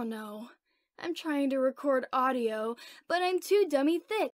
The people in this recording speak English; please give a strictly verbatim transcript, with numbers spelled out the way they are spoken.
Oh no. I'm trying to record audio, but I'm too dummy Thicc.